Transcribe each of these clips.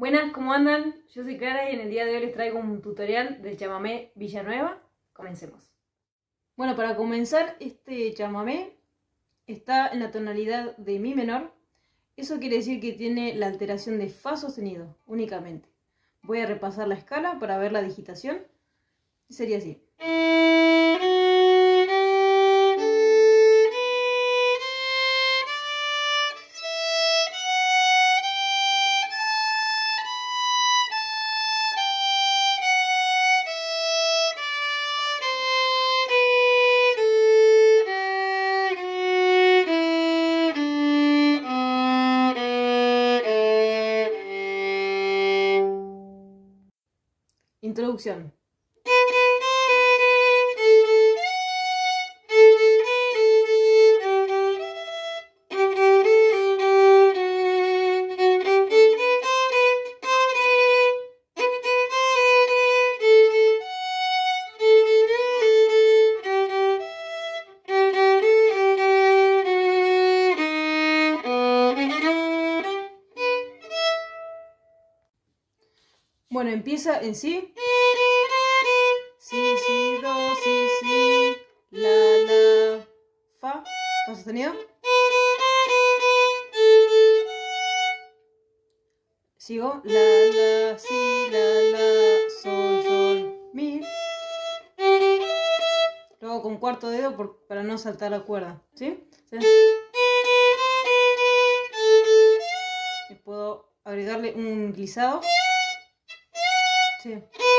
Buenas, ¿cómo andan? Yo soy Clara y en el día de hoy les traigo un tutorial del chamamé Villanueva. Comencemos. Bueno, para comenzar, este chamamé está en la tonalidad de mi menor. Eso quiere decir que tiene la alteración de fa sostenido únicamente. Voy a repasar la escala para ver la digitación. Sería así. Introducción. Bueno, empieza en sí. Si, si, do, si, si, la, fa sostenido. Sigo, la, si, la, sol, mi. Luego con cuarto dedo para no saltar la cuerda, ¿sí? Y puedo agregarle un glissado. Sí.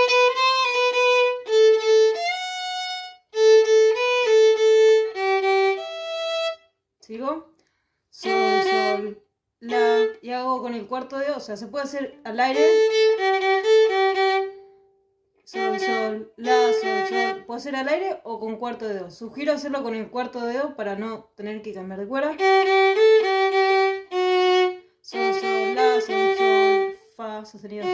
Sigo. Sol, la. Y hago con el cuarto dedo. O sea, se puede hacer al aire. Sol, la, sol. Puedo hacer al aire o con cuarto dedo. Sugiero hacerlo con el cuarto dedo para no tener que cambiar de cuerda. Sol, la, sol, fa sostenido.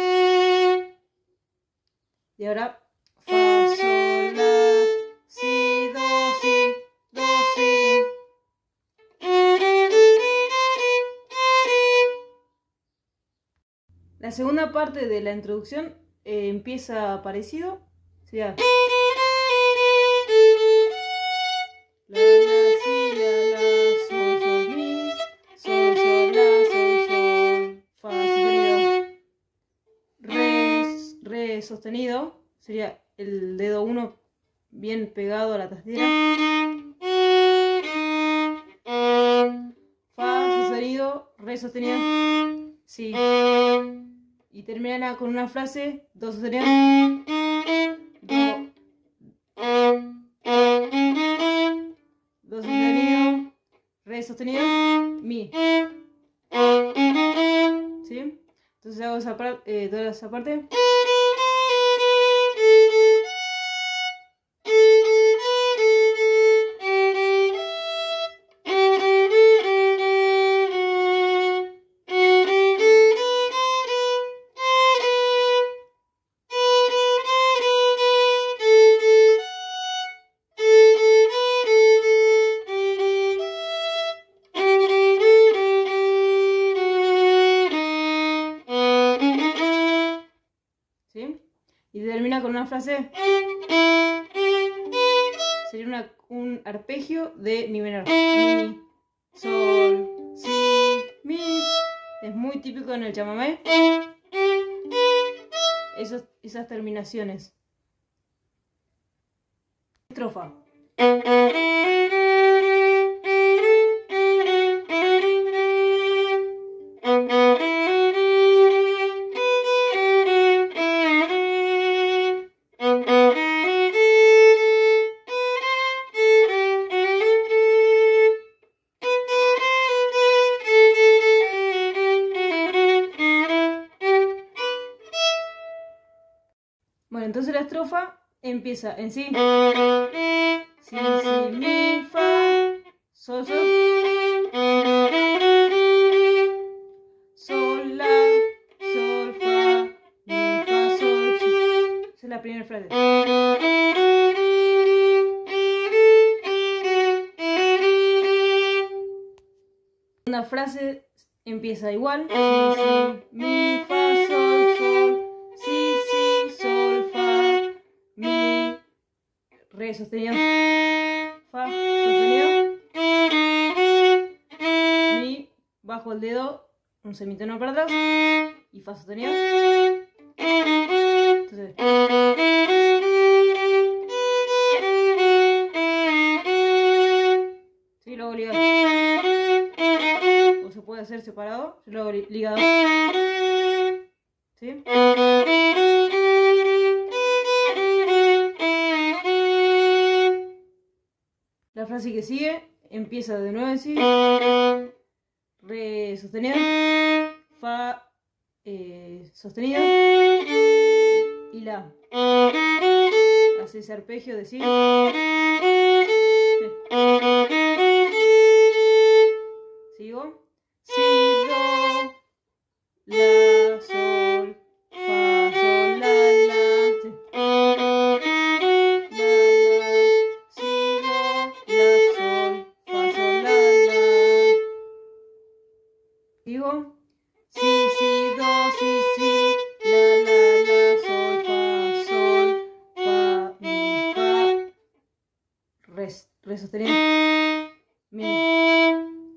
Y ahora fa, sol, la, si, do, si, do, si. La segunda parte de la introducción empieza parecido. Sería la, si, la, sol, mi, sol, la, sol, fa sostenido. Re sostenido. Sería el dedo 1 bien pegado a la tastera. Fa sostenido, re sostenido, si. Y termina con una frase, do sostenido, do sostenido, re sostenido, mi. ¿Sí? Entonces hago toda esa parte. ¿Sí? Y termina con una frase. Sería un arpegio de mi menor. Mi, sol, si, mi. Es muy típico en el chamamé. Esas terminaciones. Estrofa. Bueno, entonces la estrofa empieza en sí. Si, mi, fa, sol, sol. Sol, la, sol, fa, mi, fa, sol, si. Esa es la primera frase. La segunda frase empieza igual. Si, mi, fa, sol. re sostenido, fa sostenido, mi, bajo el dedo, un semitono para atrás y fa sostenido. Entonces, sí, luego ligado. O se puede hacer separado, yo lo hago ligado. ¿Sí? La frase que sigue empieza de nuevo en sí, re sostenido, fa sostenido y la. Hace ese arpegio de sí. Sigo. Si, do, la, sol, fa, sol, la, sí. Digo, si, si, do, si, si, la, sol, fa, mi, fa, re sostenido, mi.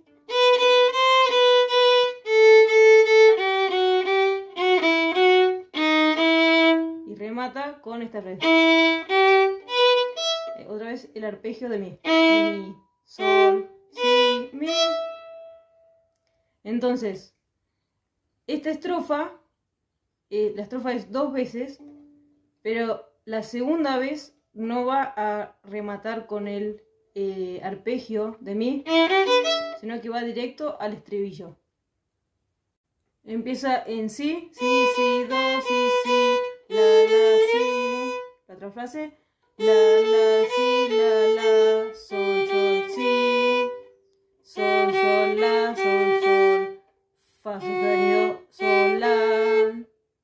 Y remata con esta frase. Otra vez el arpegio de mi. Mi, sol, si, mi. Entonces, esta estrofa, la estrofa es 2 veces, pero la segunda vez no va a rematar con el arpegio de mi, sino que va directo al estribillo. Empieza en si, si, si, do, si, si, la, si. La otra frase, la, si, la, sol, sol, si, sol, sol, la, sol, sol, fa sostenido, sol, la,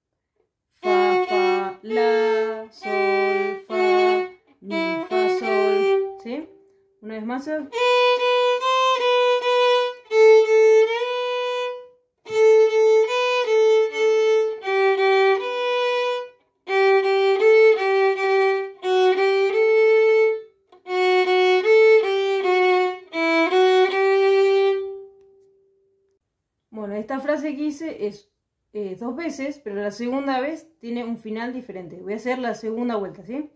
fa, la, sol, fa, mi, fa, sol, ¿sí? Una vez más. Bueno, esta frase que hice es 2 veces, pero la segunda vez tiene un final diferente. Voy a hacer la segunda vuelta, ¿sí?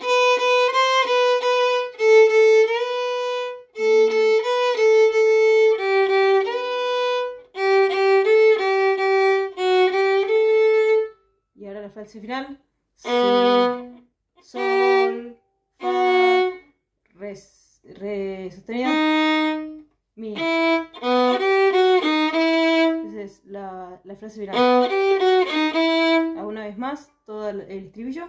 Y ahora la frase final. Si, sol, fa, re sostenido, mi. Esa es la frase final. Hago una vez más todo el estribillo.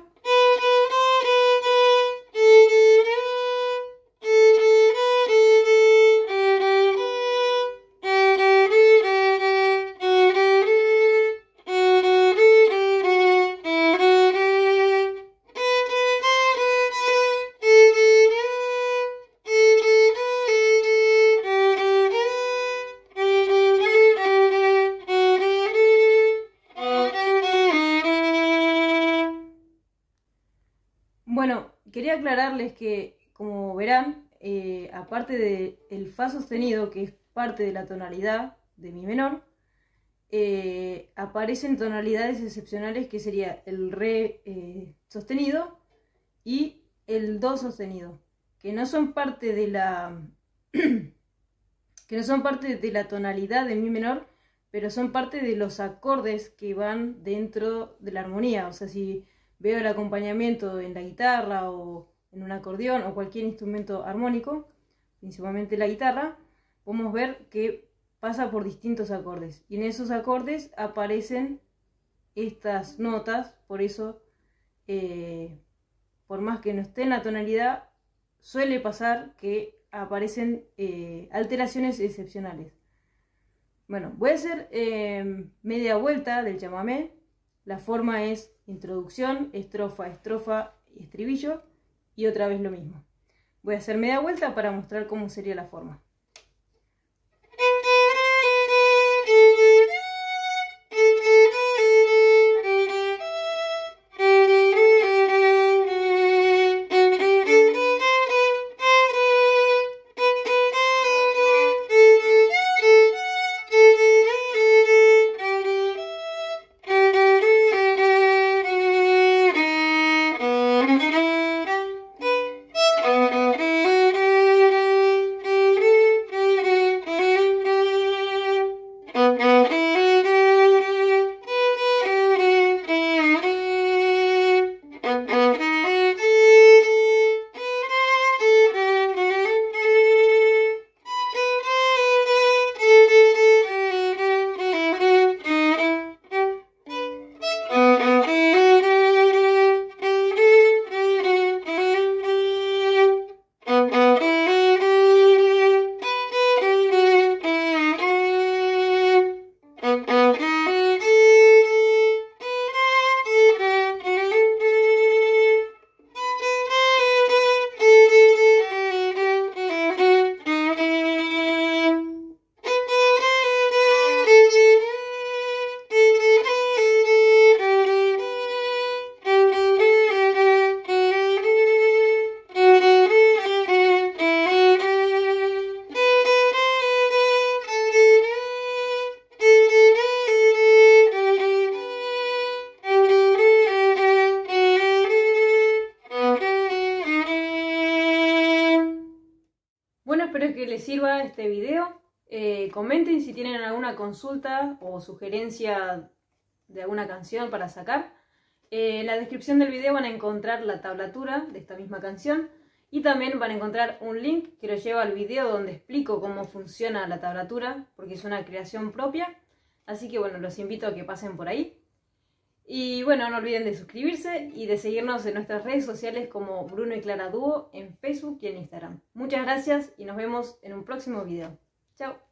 Bueno, quería aclararles que, como verán, aparte del fa sostenido, que es parte de la tonalidad de mi menor, aparecen tonalidades excepcionales que sería el re sostenido y el do sostenido, que no son parte de la que no son parte de la tonalidad de mi menor, pero son parte de los acordes que van dentro de la armonía. O sea, si veo el acompañamiento en la guitarra o en un acordeón o cualquier instrumento armónico, principalmente la guitarra, podemos ver que pasa por distintos acordes. Y en esos acordes aparecen estas notas, por eso, por más que no esté en la tonalidad, suele pasar que aparecen alteraciones excepcionales. Bueno, voy a hacer media vuelta del chamamé. La forma es introducción, estrofa, estrofa, estribillo y otra vez lo mismo. Voy a hacer media vuelta para mostrar cómo sería la forma. que les sirva este video. Comenten si tienen alguna consulta o sugerencia de alguna canción para sacar. En la descripción del video van a encontrar la tablatura de esta misma canción y también van a encontrar un link que los lleva al video donde explico cómo funciona la tablatura, porque es una creación propia. Así que bueno, los invito a que pasen por ahí. Y bueno, no olviden de suscribirse y de seguirnos en nuestras redes sociales como Bruno y Clara Dúo en Facebook y en Instagram. Muchas gracias y nos vemos en un próximo video. Chao.